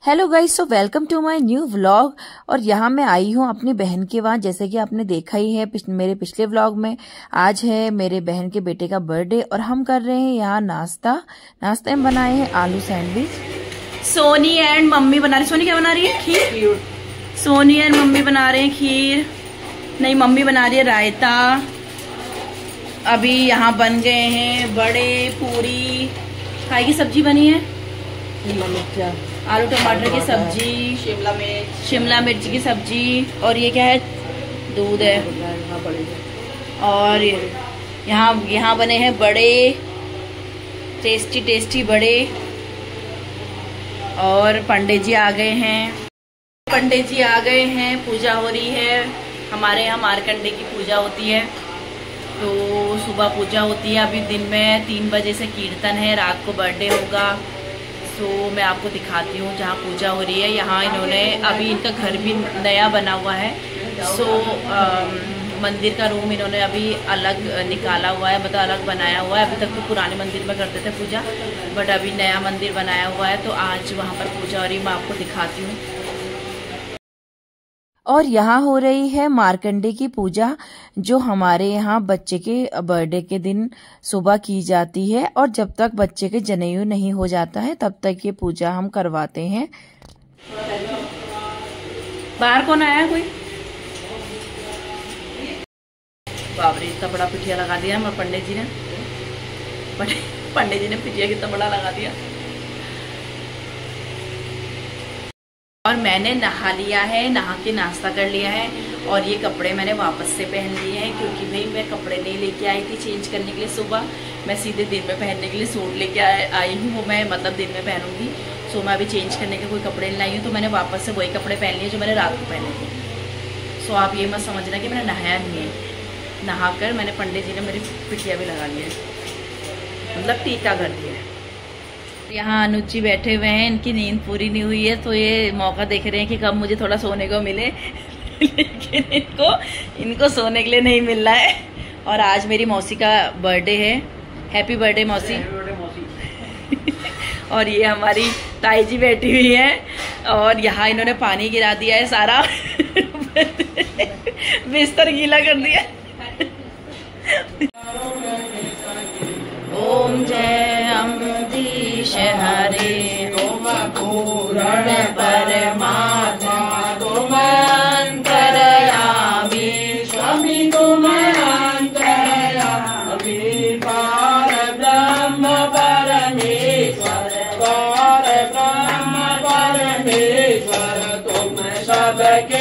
Hello guys, so welcome to my new vlog. और यहाँ मैं आई हूँ अपनी बहन के वहाँ, जैसे कि आपने देखा ही है मेरे पिछले व्लॉग में। आज है मेरे बहन के बेटे का बर्थडे और हम कर रहे हैं यहाँ नाश्ते में बनाए हैं आलू सैंडविच। सोनी एंड मम्मी बना रही। सोनी क्या बना रही है? खीर। सोनी एंड मम्मी बना रहे हैं खीर। नहीं, मम्मी बना रही है रायता। अभी यहाँ बन गए हैं बड़े, पूरी, काय की सब्जी बनी है, आलू टमाटर की सब्जी, शिमला मिर्च की सब्जी, और ये क्या है, दूध है। और यहाँ बने हैं बड़े, टेस्टी बड़े। और पंडित जी आ गए हैं। पूजा हो रही है। हमारे यहाँ मार्कंडे की पूजा होती है, तो सुबह पूजा होती है। अभी दिन में 3 बजे से कीर्तन है, रात को बर्थडे होगा। तो मैं आपको दिखाती हूँ जहाँ पूजा हो रही है। यहाँ इन्होंने अभी इनका घर भी नया बना हुआ है। मंदिर का रूम इन्होंने अभी अलग निकाला हुआ है, मतलब अलग बनाया हुआ है। अभी तक तो पुराने मंदिर में करते थे पूजा, बट अभी नया मंदिर बनाया हुआ है। तो आज वहाँ पर पूजा हो रही है, मैं आपको दिखाती हूँ। और यहाँ हो रही है मार्कंडे की पूजा, जो हमारे यहाँ बच्चे के बर्थडे के दिन सुबह की जाती है। और जब तक बच्चे के जनेऊ नहीं हो जाता है तब तक ये पूजा हम करवाते हैं। बाहर कौन आया? कोई? बाबरे, इतना बड़ा पिठिया लगा दिया हमारे पंडित जी ने पिठिया कितना बड़ा लगा दिया। और मैंने नहा लिया है, नहा के नाश्ता कर लिया है। और ये कपड़े मैंने वापस से पहन लिए हैं, क्योंकि भाई मैं कपड़े नहीं लेके आई थी चेंज करने के लिए सुबह। मैं सीधे दिन में पहनने के लिए सूट लेके आई हूँ, वो मैं मतलब दिन में पहनूंगी। सो मैं अभी चेंज करने के कोई कपड़े नहीं लाई हूँ, तो मैंने वापस से वही कपड़े पहन लिए जो मैंने रात को पहने थे। सो आप ये मत समझना कि मैंने नहाया नहीं है। नहा कर मैंने, पंडित जी ने मेरी पिठिया भी लगा ली है, मतलब टीका कर दिया है। यहाँ अनुज जी बैठे हुए हैं, इनकी नींद पूरी नहीं हुई है, तो ये मौका देख रहे हैं कि कब मुझे थोड़ा सोने को मिले। लेकिन इनको सोने के लिए नहीं मिल रहा है। और आज मेरी मौसी का बर्थडे है। हैप्पी बर्थडे मौसी। और ये हमारी ताई जी बैठी हुई है, और यहाँ इन्होंने पानी गिरा दिया है सारा। बिस्तर गीला कर दिया। ओम जय अम्बरीश हरे, ओम पूर्ण परमात्मा, तुम अंतर्यामी, स्वामी तुम अंतर्यामी, पार ब्रह्म परमेश्वर, पार ब्रह्म परमेश्वर, तुम सबके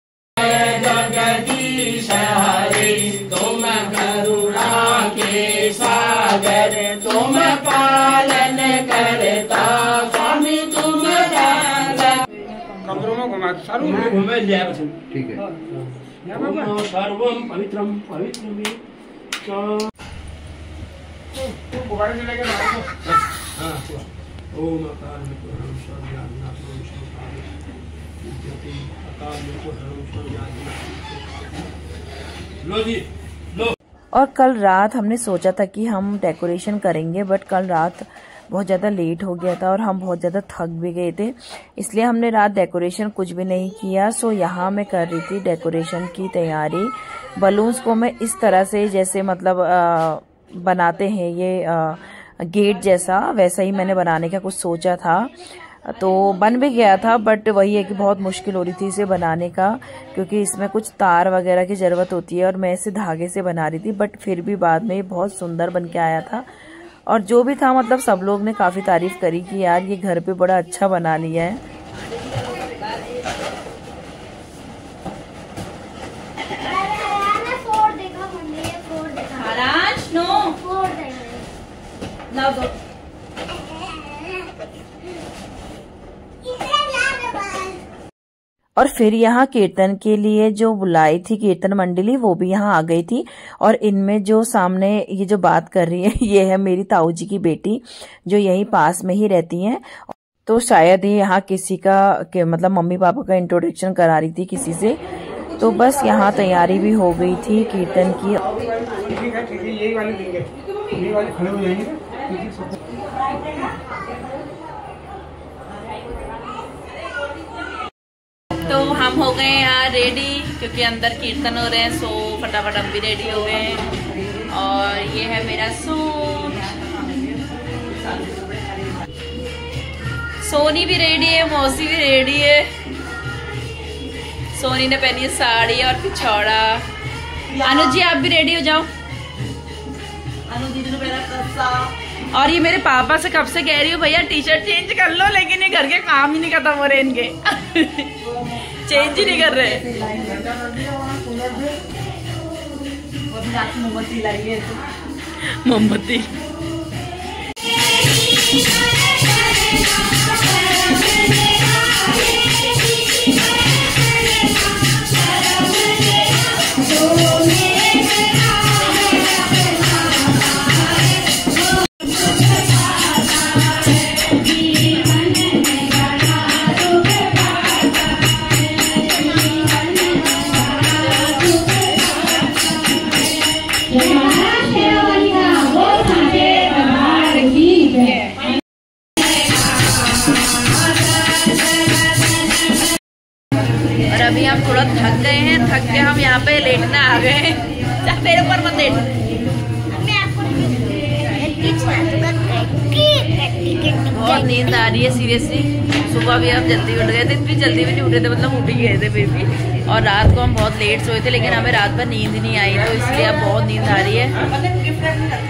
जगदीश हरे, तुम करुणा के सागर, तुम पालन करता, स्वामी तुम कमरों में घुमा घूमे लिया। ठीक है। सर्वम पवित्रम पवित्रम बुखार से लेकर ओम अकाल में पुरम लो जी लो। और कल रात हमने सोचा था कि हम डेकोरेशन करेंगे, बट कल रात बहुत ज़्यादा लेट हो गया था और हम बहुत ज़्यादा थक भी गए थे, इसलिए हमने रात डेकोरेशन कुछ भी नहीं किया। सो यहाँ मैं कर रही थी डेकोरेशन की तैयारी। बलून्स को मैं इस तरह से, जैसे मतलब बनाते हैं ये गेट जैसा, वैसा ही मैंने बनाने का कुछ सोचा था। तो बन भी गया था, बट वही है कि बहुत मुश्किल हो रही थी इसे बनाने का, क्योंकि इसमें कुछ तार वगैरह की ज़रूरत होती है और मैं इसे धागे से बना रही थी। बट फिर भी बाद में ये बहुत सुंदर बन के आया था। और जो भी था, मतलब सब लोग ने काफ़ी तारीफ करी कि यार ये घर पे बड़ा अच्छा बना लिया है। और फिर यहाँ कीर्तन के लिए जो बुलाई थी कीर्तन मंडली, वो भी यहाँ आ गई थी। और इनमें जो सामने ये जो बात कर रही है, ये है मेरी ताऊ जी की बेटी, जो यहीं पास में ही रहती हैं। तो शायद ये यहाँ किसी का मतलब मम्मी पापा का इंट्रोडक्शन करा रही थी किसी से। तो बस यहाँ तैयारी भी हो गई थी कीर्तन की। यही वाले देंगे, यही वाले खड़े हो जाएंगे। हम हो गए यहाँ रेडी, क्योंकि अंदर कीर्तन हो रहे हैं, सो फटाफट हम भी रेडी हो गए हैं। और ये है मेरा सूट। सोनी भी रेडी है, मौसी भी रेडी है। सोनी ने पहनी है साड़ी और पिछौड़ा। अनु जी आप भी रेडी हो जाओ। अनु दीदी ने पहना कस्सा। और ये मेरे पापा से कब से कह रही हूँ भैया टी शर्ट चेंज कर लो, लेकिन ये घर के काम ही नहीं खत्म हो रहे इनके। चेंज ही नहीं कर रहे। मोमबत्ती लाई है, मोमबत्ती। और अभी हम थोड़ा थक गए हैं, थक के हम यहाँ पे लेटने आ गए हैं। मेरे ऊपर मत लेट। बहुत नींद आ रही है सीरियसली। सुबह भी हम जल्दी उठ गए थे, इतनी जल्दी भी नहीं उठे थे, मतलब उठ ही गए थे फिर भी। और रात को हम बहुत लेट सोए थे, लेकिन हमें रात भर नींद नहीं आई, तो इसलिए अब बहुत नींद आ रही है।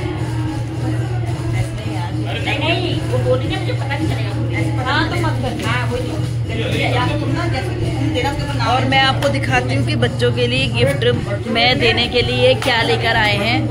नहीं, वो बोली ना मुझे पता नहीं चलेगा। हाँ तो मत कर। और मैं आपको दिखाती हूँ कि बच्चों के लिए गिफ्ट मैं देने के लिए क्या लेकर आए हैं।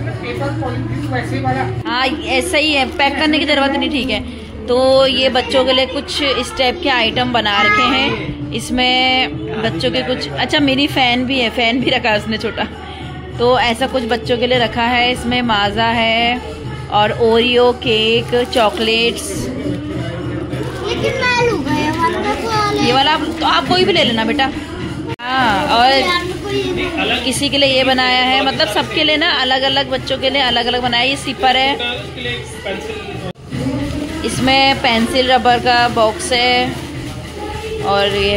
हाँ ऐसा ही है, पैक करने की जरूरत नहीं, ठीक है। तो ये बच्चों के लिए कुछ इस टाइप के आइटम बना रखे हैं। इसमें बच्चों के कुछ, अच्छा मेरी फैन भी है, फैन भी रखा है उसने छोटा। तो ऐसा कुछ बच्चों के लिए रखा है। इसमें माजा है और ओरियो केक, चॉकलेट्स। ये वाला तो आप कोई भी ले लेना बेटा। हाँ, और किसी के लिए ये बनाया है, मतलब सबके लिए ना अलग अलग, बच्चों के लिए अलग अलग बनाया। ये सिपर है, इसमें पेंसिल रबर का बॉक्स है, और ये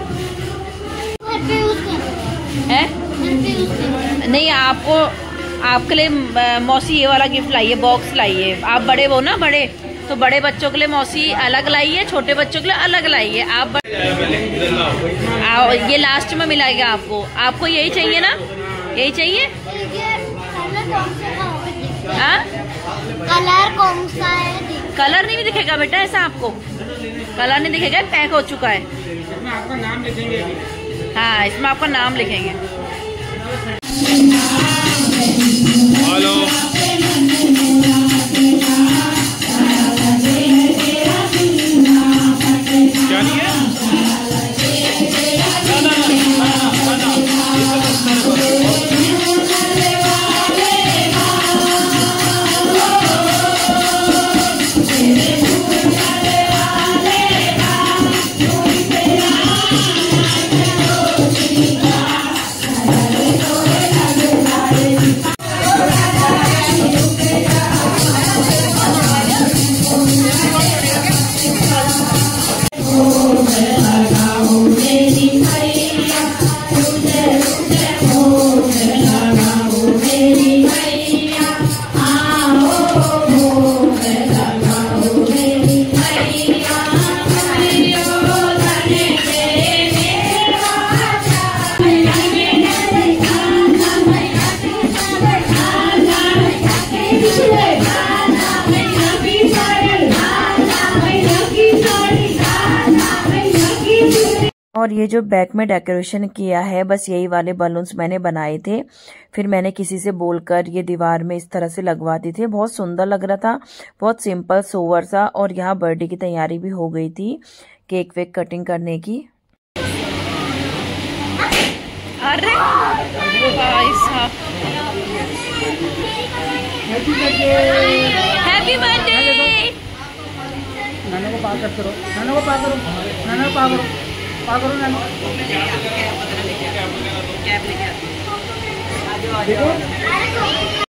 है नहीं, आपको आपके लिए मौसी ये वाला गिफ्ट लाई है, बॉक्स लाई है। आप बड़े हो ना, बड़े, तो बड़े बच्चों के लिए मौसी अलग लाई है, छोटे बच्चों के लिए अलग लाई है। आप ये लास्ट में मिलाएगा आपको। आपको यही चाहिए ना, यही चाहिए। हाँ कलर कौन सा है? कलर नहीं दिखेगा बेटा, ऐसा आपको कलर नहीं दिखेगा, पैक हो चुका है। आपका नाम लिखेंगे। हाँ इसमें आपका नाम लिखेंगे। हेलो क्या नहीं है? और ये जो बैक में डेकोरेशन किया है, बस यही वाले बलून्स मैंने बनाए थे। फिर मैंने किसी से बोलकर ये दीवार में इस तरह से लगवा दी थी। बहुत सुंदर लग रहा था, बहुत सिंपल सोवर सा। और यहाँ बर्थडे की तैयारी भी हो गई थी, केक वेक कटिंग करने की। अरे भाई साहब, हैप्पी बर्थडे। नाना को पार करते रहो, नाना को पार करो, नाना को पार करो, पार करो नाना। देखो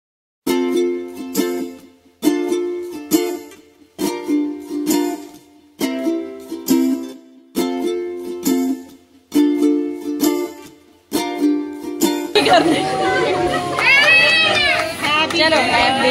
करने। चलो हैप्पी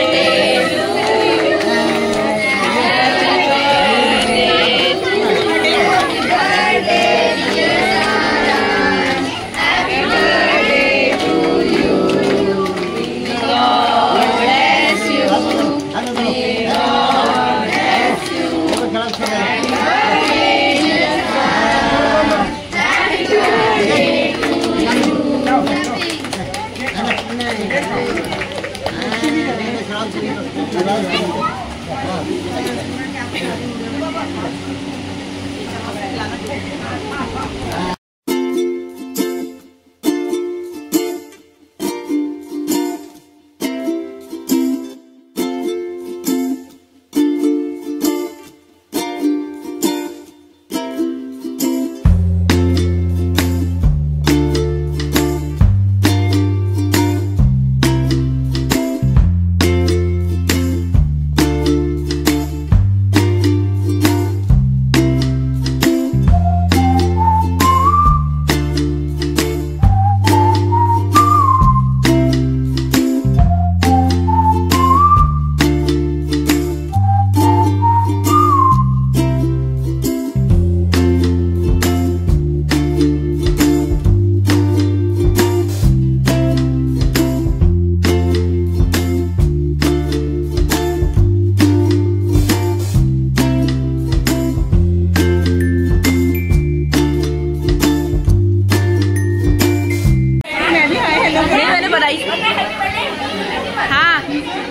हाँ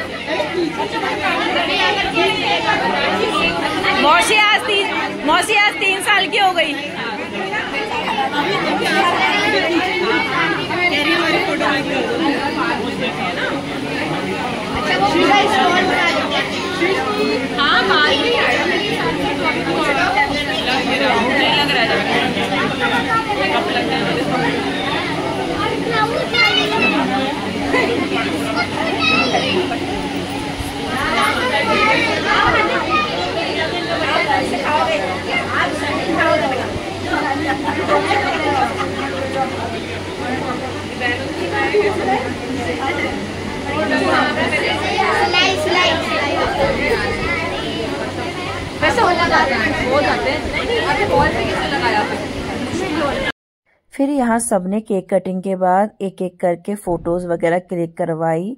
मौसी आज 3 साल की हो गई। हाँ लग रहा फिर यहाँ सबने केक कटिंग के बाद एक एक करके फोटोज वगैरह क्लिक करवाई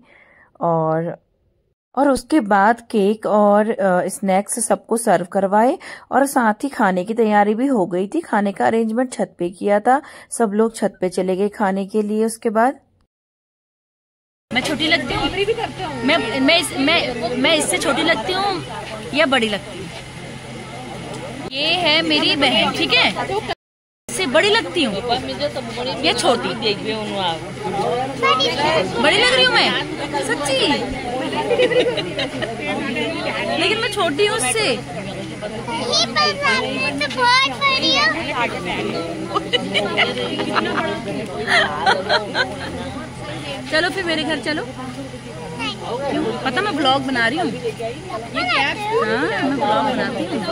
और उसके बाद केक और स्नैक्स सबको सर्व करवाए और साथ ही खाने की तैयारी भी हो गई थी। खाने का अरेंजमेंट छत पे किया था, सब लोग छत पे चले गए खाने के लिए। उसके बाद मैं छोटी लगती हूँ, मैं इससे छोटी लगती हूँ या बड़ी लगती हूँ? ये है मेरी बहन, ठीक है, इससे बड़ी लगती हूँ या छोटी? बड़ी लग रही हूँ मैं सच्ची, लेकिन मैं छोटी हूँ उससे। चलो फिर मेरे घर चलो। क्यों? पता मैं ब्लॉग बना रही हूँ। हाँ मैं ब्लॉग बनाती हूँ।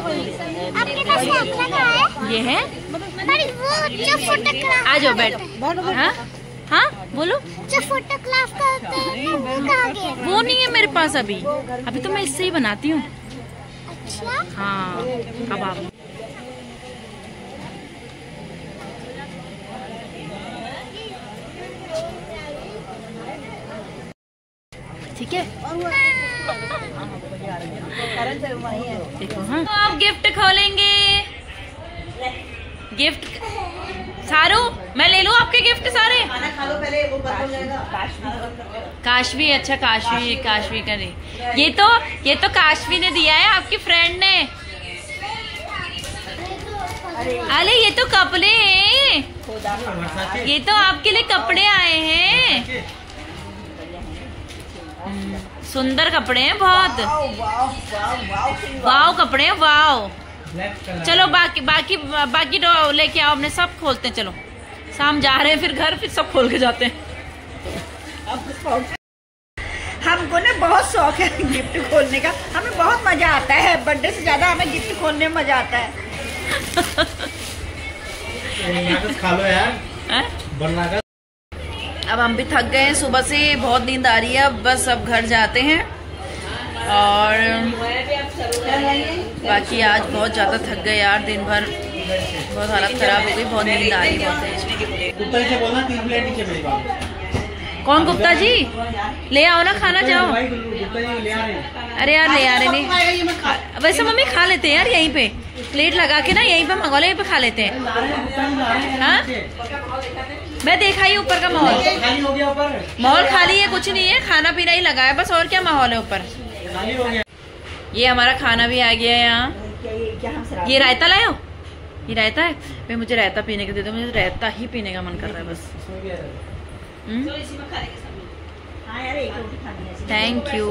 ये है, आ जाओ बैठ। हाँ हाँ बोलो। जो फोटोग्राफ करते हैं वो कहाँ गया? वो नहीं है मेरे पास अभी तो मैं इससे ही बनाती हूँ। अच्छा हाँ अब आप ठीक है। देखो हाँ आप गिफ्ट खोलेंगे। गिफ्ट सारू मैं ले लूं आपके गिफ्ट सारे? खाना खा लो पहले, वो बंद हो जाएगा। काशवी, अच्छा काशवी करे। ये तो काशवी ने दिया है, आपकी फ्रेंड ने। अरे ये तो कपड़े हैं, ये तो आपके लिए कपड़े आए हैं। सुंदर कपड़े हैं बहुत। वाव कपड़े हैं वाव। चलो बाकी लेके आओ, अपने सब खोलते हैं। चलो शाम जा रहे हैं फिर घर, फिर सब खोल के जाते हैं। हमको ना बहुत शौक है गिफ्ट खोलने का, हमें बहुत मजा आता है। बर्थडे से ज्यादा हमें गिफ्ट खोलने में मजा आता है। खा लो यार, अब हम भी थक गए हैं सुबह से, बहुत नींद आ रही है। अब बस अब घर जाते हैं। और बाकी आज बहुत ज़्यादा थक गए यार, दिन भर बहुत हालत ख़राब हो गई, बहुत नींद आ रही है बहुत। कौन गुप्ता जी? ले आओ ना खाना, जाओ। अरे यार ले आ रहे नहीं, वैसे मम्मी खा लेते हैं यार यहीं पे, प्लेट लगा के ना यहीं पे मंगवा लो, यहीं पे खा लेते हैं। हाँ मैं देखा ही ऊपर का माहौल खाली है, कुछ नहीं है, खाना पीना ही लगा है बस, और क्या माहौल है ऊपर। ये हमारा खाना भी आ गया है यहाँ। ये रायता लाओ, ये रायता है। भाई मुझे रायता पीने के दे दो, मुझे रायता ही पीने का मन कर रहा है बस। Thank you.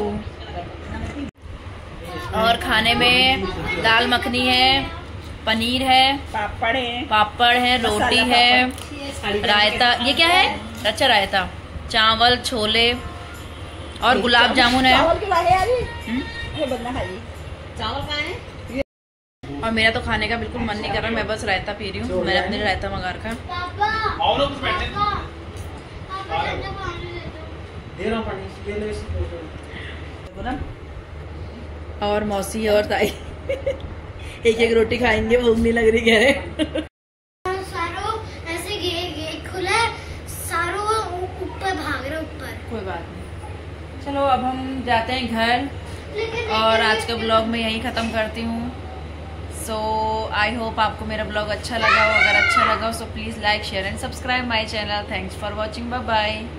और खाने में दाल मखनी है, पनीर है, पापड़ है, रोटी है, रायता। ये क्या है? अच्छा रायता, चावल, छोले और गुलाब जामुन है। और मेरा तो खाने का बिल्कुल मन नहीं कर रहा, मैं बस रायता पी रही हूँ। मैंने अपने रायता मंगा रखा। और मौसी और ताई एक एक रोटी खाएंगे, भूख नहीं लग रही कह रहे। ऐसे खुला सारो ऊपर भाग रहे ऊपर। कोई बात नहीं, चलो अब हम जाते हैं घर। और आज का ब्लॉग मैं यहीं ख़त्म करती हूँ। सो आई होप आपको मेरा ब्लॉग अच्छा लगा हो। अगर अच्छा लगा हो so please like, share and subscribe my channel. Thanks for watching, bye bye.